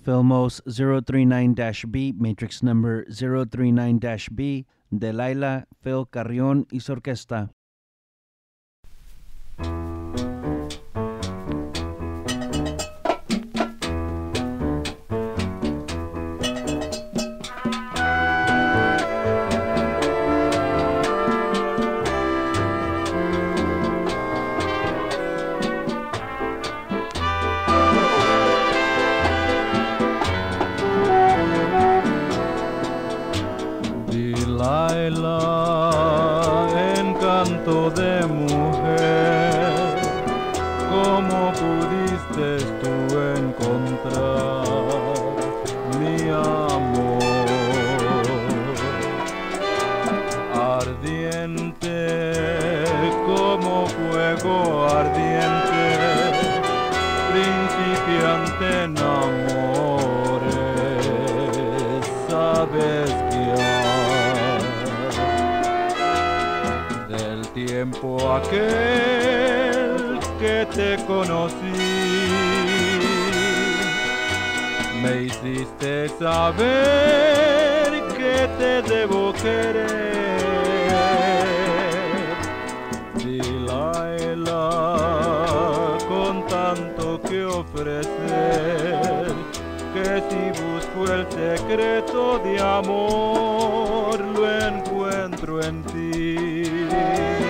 Filmos 039-B, Matrix number 039-B, Delilah, Phil Carrion y su orquesta. Encanto de mujer, ¿cómo pudiste tú encontrar mi amor? Ardiente como fuego ardiente, principiante en amores, sabes tiempo aquel que te conocí, me hiciste saber que te debo querer. Delilah, con tanto que ofrecer, que si busco el secreto de amor, lo encuentro en ti.